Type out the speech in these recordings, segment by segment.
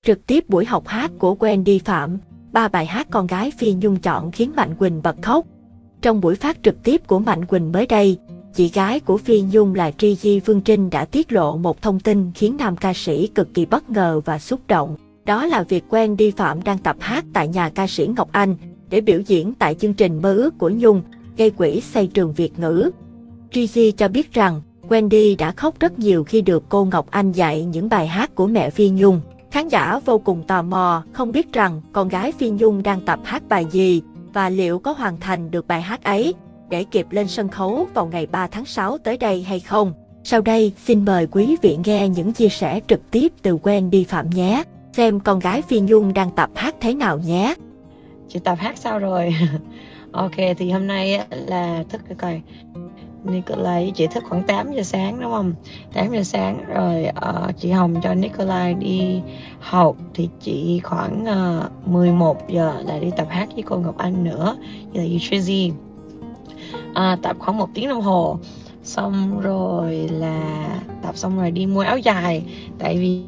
Trực tiếp buổi học hát của Wendy Phạm, 3 bài hát con gái Phi Nhung chọn khiến Mạnh Quỳnh bật khóc. Trong buổi phát trực tiếp của Mạnh Quỳnh mới đây, chị gái của Phi Nhung là Tri Di Phương Trinh đã tiết lộ một thông tin khiến nam ca sĩ cực kỳ bất ngờ và xúc động. Đó là việc Wendy Phạm đang tập hát tại nhà ca sĩ Ngọc Anh để biểu diễn tại chương trình Mơ ước của Nhung, gây quỹ xây trường Việt ngữ. Tri Di cho biết rằng, Wendy đã khóc rất nhiều khi được cô Ngọc Anh dạy những bài hát của mẹ Phi Nhung. Khán giả vô cùng tò mò, không biết rằng con gái Phi Nhung đang tập hát bài gì và liệu có hoàn thành được bài hát ấy để kịp lên sân khấu vào ngày 3 tháng 6 tới đây hay không. Sau đây, xin mời quý vị nghe những chia sẻ trực tiếp từ Wendy Phạm nhé. Xem con gái Phi Nhung đang tập hát thế nào nhé. Chị tập hát sao rồi? Ok, thì hôm nay là thức coi. Nikolai với chị thức khoảng 8 giờ sáng đúng không? 8 giờ sáng rồi chị Hồng cho Nikolai đi học thì chị khoảng 11 giờ lại đi tập hát với cô Ngọc Anh nữa, như là Tracy. Tập khoảng 1 tiếng đồng hồ. Xong rồi là tập xong rồi đi mua áo dài, tại vì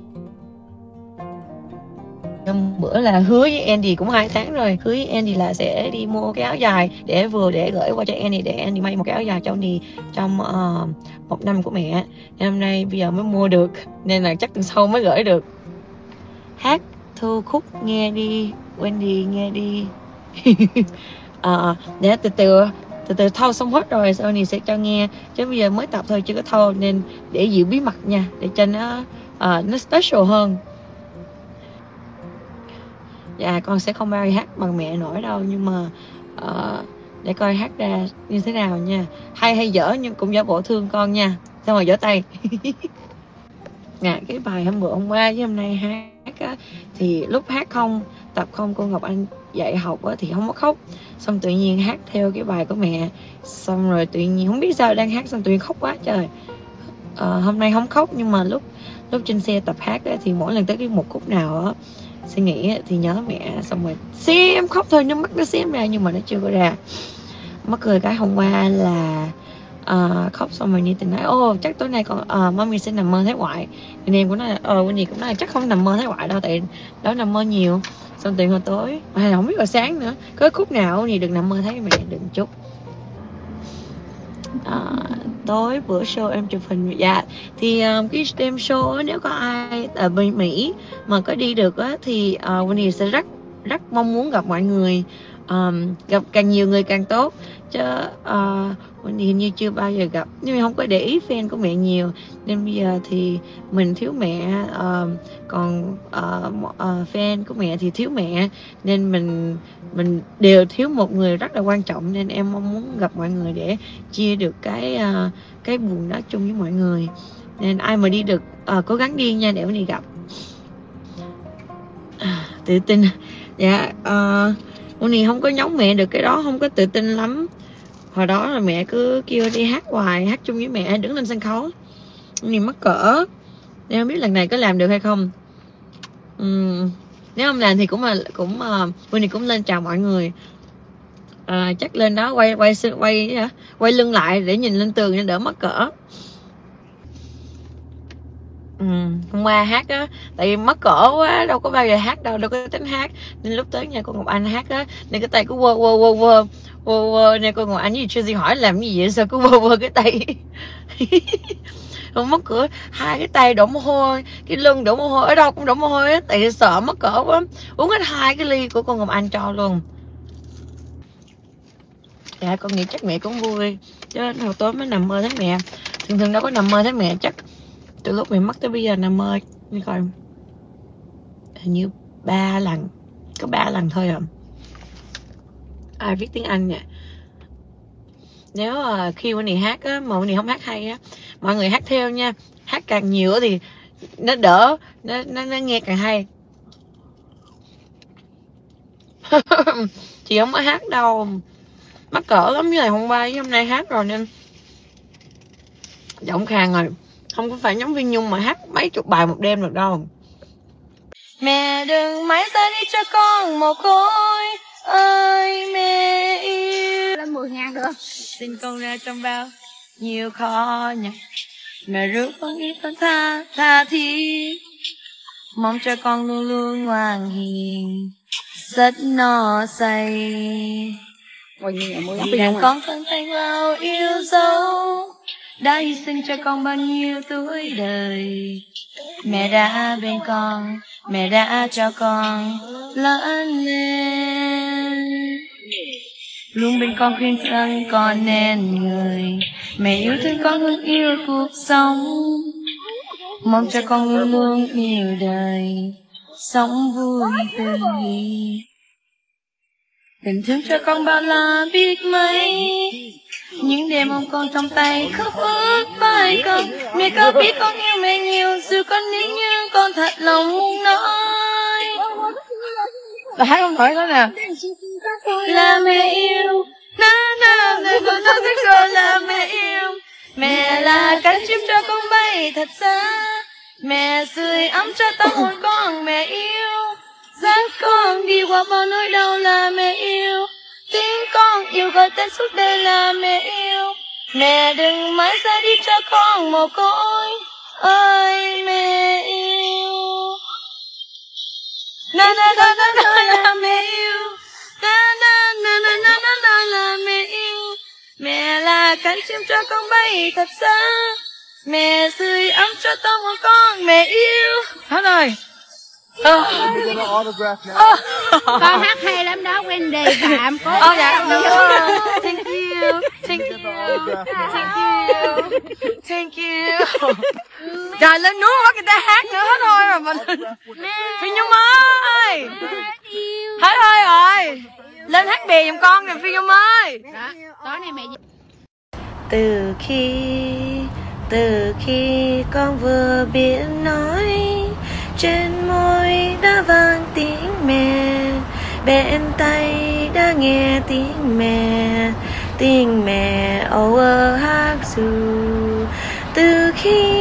hôm bữa là hứa với Andy cũng 2 tháng rồi, hứa với Andy là sẽ đi mua cái áo dài để gửi qua cho Andy, để Andy may một cái áo dài cho Andy trong 1 năm của mẹ. Nên hôm nay bây giờ mới mua được, nên là chắc tuần sau mới gửi được. Hát Thu khúc nghe đi Wendy, nghe đi. Để từ từ thâu xong hết rồi sau này sẽ cho nghe, chứ bây giờ mới tập thôi chưa có thâu, nên để giữ bí mật nha, để cho nó special hơn. Dạ, con sẽ không bao giờ hát bằng mẹ nổi đâu, nhưng mà để coi hát ra như thế nào nha. Hay dở nhưng cũng giả bộ thương con nha, xong rồi vỗ tay. Cái bài hôm qua với hôm nay hát á, thì lúc hát không, tập không, cô Ngọc Anh dạy học á, thì không có khóc. Xong tự nhiên hát theo cái bài của mẹ, xong rồi tự nhiên không biết sao đang hát xong tự nhiên khóc quá trời. Hôm nay không khóc, nhưng mà lúc trên xe tập hát á, thì mỗi lần tới cái một khúc nào á suy nghĩ thì nhớ mẹ, xong rồi xem khóc thôi, nước mắt nó xem ra nhưng mà nó chưa có ra. Mắc cười cái hôm qua là khóc xong rồi Nhi nói chắc tối nay con mommy sẽ nằm mơ thấy ngoại. Nên em cũng nói là Nhi cũng nói là chắc không nằm mơ thấy ngoại đâu, tại đó nằm mơ nhiều. Xong từ hồi tối hay là không biết rồi sáng nữa có khúc nào Nhi được nằm mơ thấy mẹ đừng chút. Tối bữa show em chụp hình. Dạ thì cái đêm show á, nếu có ai ở bên Mỹ mà có đi được á, thì Winnie sẽ rất mong muốn gặp mọi người, gặp càng nhiều người càng tốt, chứ Winnie hình như chưa bao giờ gặp, nhưng mà không có để ý fan của mẹ nhiều, nên bây giờ thì mình thiếu mẹ, còn fan của mẹ thì thiếu mẹ, nên mình đều thiếu một người rất là quan trọng, nên em mong muốn gặp mọi người để chia được cái buồn đó chung với mọi người. Nên ai mà đi được cố gắng đi nha, để đi gặp. Tự tin. Dạ Uni không có giống mẹ được cái đó, không có tự tin lắm. Hồi đó là mẹ cứ kêu đi hát hoài, hát chung với mẹ, đứng lên sân khấu. Uni mắc cỡ, nên không biết lần này có làm được hay không. Nếu không làm thì Uni cũng lên chào mọi người. Chắc lên đó quay lưng lại để nhìn lên tường để đỡ mắc cỡ. Hôm qua hát á, tại vì mắc cỡ quá, đâu có bao giờ hát đâu có tính hát, nên lúc tới nhà cô Ngọc Anh hát á, nên cái tay cứ quơ nên cô Ngọc Anh với Tracy hỏi làm gì vậy, sao cứ quơ cái tay. Không, mắc cỡ, hai cái tay đổ mồ hôi, cái lưng đổ mồ hôi, ở đâu cũng đổ mồ hôi á, tại vì sợ mắc cỡ quá, uống hết 2 cái ly của cô Ngọc Anh cho luôn. Dạ con nghĩ chắc mẹ cũng vui, chứ hồi tối mới nằm mơ thấy mẹ, thường đâu có nằm mơ thấy mẹ, chắc từ lúc mẹ mất tới bây giờ nằm mơ đi coi hình như 3 lần, có 3 lần thôi à. Ai viết tiếng Anh nè. Nếu khi Winnie hát á, mà Winnie không hát hay á, mọi người hát theo nha, hát càng nhiều thì nó đỡ, nó nghe càng hay. Chị không có hát đâu, mắc cỡ lắm, với lại hôm qua với hôm nay hát rồi nên giọng khàn rồi, không có phải giống Phi Nhung mà hát mấy chục bài một đêm được đâu. Mẹ đừng mãi ra đi cho con một khối ơi mẹ yêu. Lên 10.000 được. Xin con ra trong bao nhiều khó nhọc, mẹ rước con ít tha thiết. mong cho con luôn luôn ngoan hiền, rất no say. Vì đàn con thân thanh vào yêu dấu, đã hy sinh cho con bao nhiêu tuổi đời. Mẹ đã bên con, mẹ đã cho con lớn lên, luôn bên con khuyên thân con nên người. Mẹ yêu thương con hơn yêu cuộc sống, mong cho con luôn luôn yêu đời, sống vui tươi. Tình thương cho con bao la biết mấy, những đêm ôm con trong tay khóc ướt vai con. Mẹ có biết con yêu mẹ nhiều, dù con nếu như con thật lòng muốn nói. Là hát không nổi nữa nè. Là mẹ yêu, na na, rồi con nói với con là mẹ yêu. Mẹ là cánh chim cho con bay thật xa, mẹ sưởi ấm cho tâm hồn con. Mẹ yêu, dắt con đi qua bao nỗi đau là mẹ yêu. Tiếng con yêu gọi tên suốt đời là mẹ yêu. Mẹ đừng mãi ra đi cho con mồ côi ơi mẹ yêu. Na na na na na là mẹ yêu, na na na na na na na là mẹ yêu. Mẹ là cánh chim cho con bay thật xa, mẹ sưởi ấm cho tâm hồn con. Mẹ yêu. Hết rồi. Con hát hay lắm đó Wendy Phạm. Dạ, thank you, thank you, thank you, thank you. Trời lên núi bắt người ta hát nữa hết thôi rồi mình. Phi Nhung ơi, hết thôi rồi, lên hát bè giùm con nè Phi Nhung ơi. Đó, tối nay mẹ. Từ khi con vừa biết nói, trên môi đã vang tiếng mẹ, bên tay đã nghe tiếng mẹ âu ơ hát ru. Từ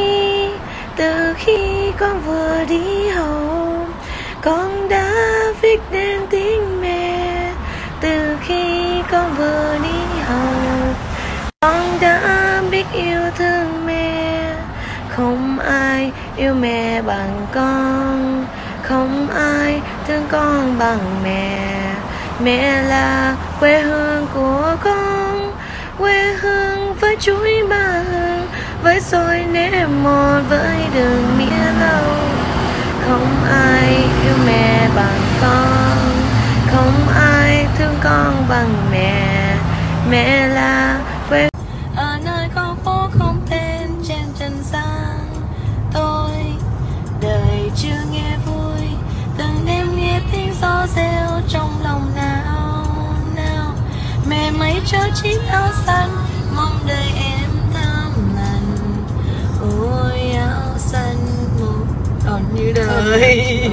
khi con vừa đi học, con đã viết nên tiếng mẹ. Từ khi con vừa đi học, con đã biết yêu thương mẹ. Không ai yêu mẹ bằng con, không ai thương con bằng mẹ. Mẹ là quê hương của con, quê hương với chuối ba hương, với xôi nêm một, với đường mía lâu. Không ai yêu mẹ bằng con, không ai thương con bằng mẹ. Mẹ là quê ở nơi con phố không tên trên trần gian. Tôi đời chưa nghe vui, từng đêm nghe tiếng gió reo trong lòng nào. Mẹ mấy cho chiếc áo xanh, mong đời em thơm lành. Ôi áo xanh một còn như đời.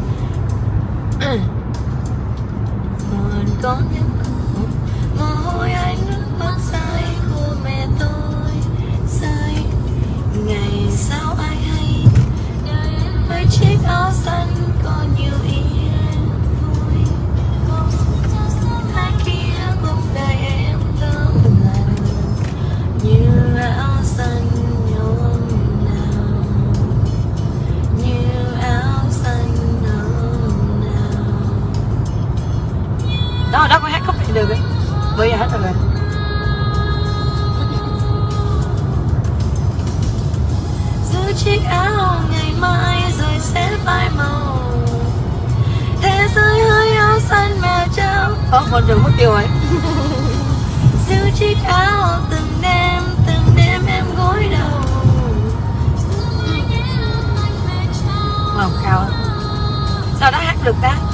Còn có những mồ hôi ai nước mắt rơi của mẹ tôi rơi. Ngày sau ai hay với chiếc áo xanh có nhiều yên vui. Hai kia cùng đời em thơm lành như áo xanh hôm nào, như áo xanh hôm nào. Đó con hát khúc này được ấy, bây giờ hết rồi. Giữ chiếc áo ngày mai rồi sẽ phai màu, thế giới hơi áo xanh mẹ trao. Con đường mất tiêu ấy. Giữ chiếc áo từng đêm em gối đầu. Cao sao đã hát được ta?